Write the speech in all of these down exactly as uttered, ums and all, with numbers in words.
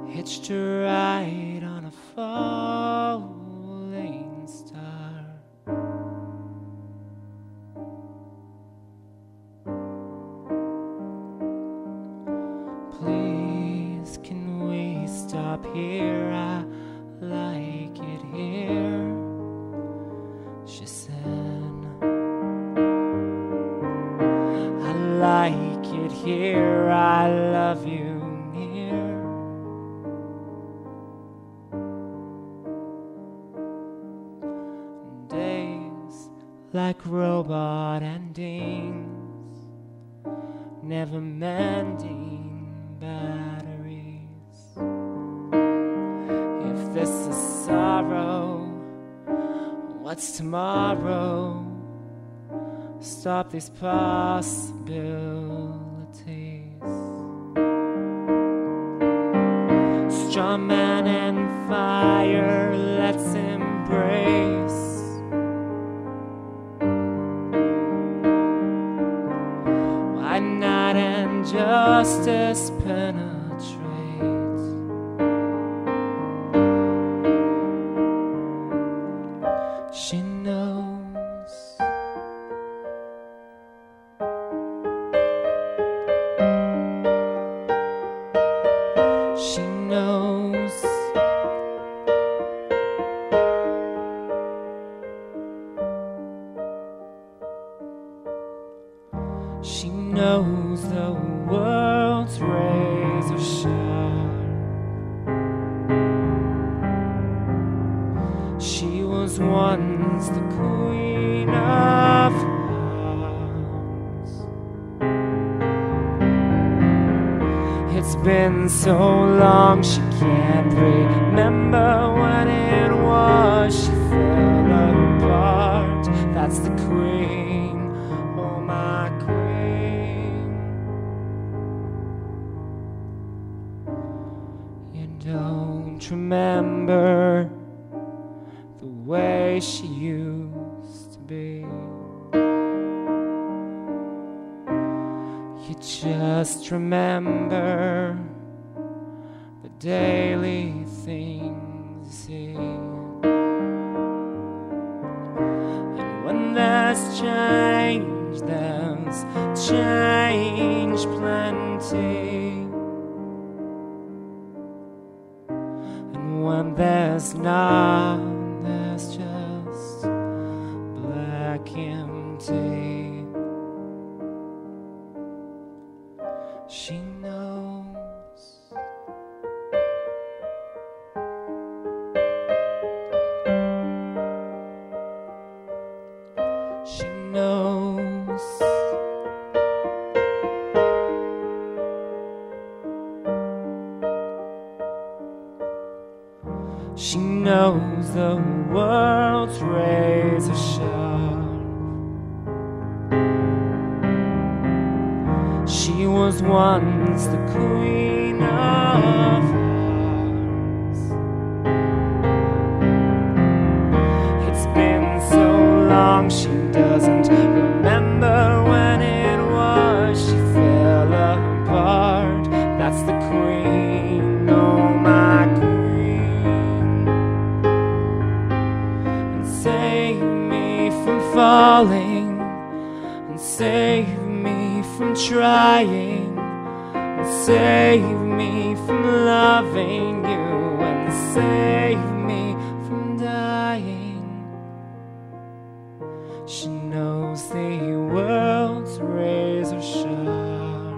hitched a ride on a falling star. Please, can we stop here? I like it here, she said. I like it here, I love you near. Days like robot endings, never mending batteries. If this is sorrow, what's tomorrow? Stop these possibilities. Strong man and fire, let's embrace. Why not injustice penetrate? She knows. She knows. She knows the world's razor sharp. She was once the queen of hearts. It's been so long she can't remember when it was she fell apart. That's the queen, oh my queen. You don't remember the way she used to be. You just remember the daily things you see. And when there's change, there's change plenty. And when there's none, there's just black empty. She knows. She knows. She knows the world's razor sharp. She was once the queen of hearts. It's been so long she doesn't remember when it was she fell apart. That's the queen, oh my queen. And save me from falling, and save me from trying, and save me from loving you, and save me from dying. She knows the world's razor sharp.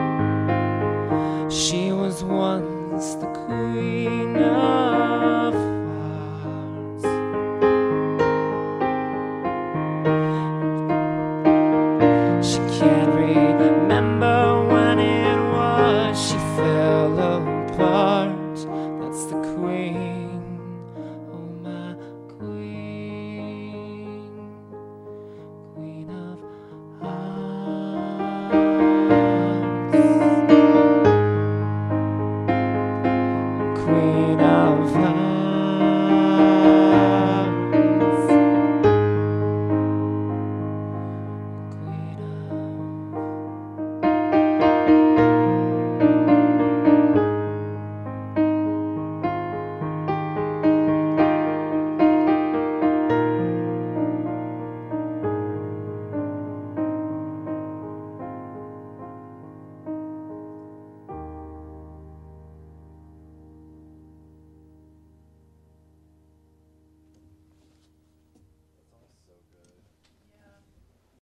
She was once the queen of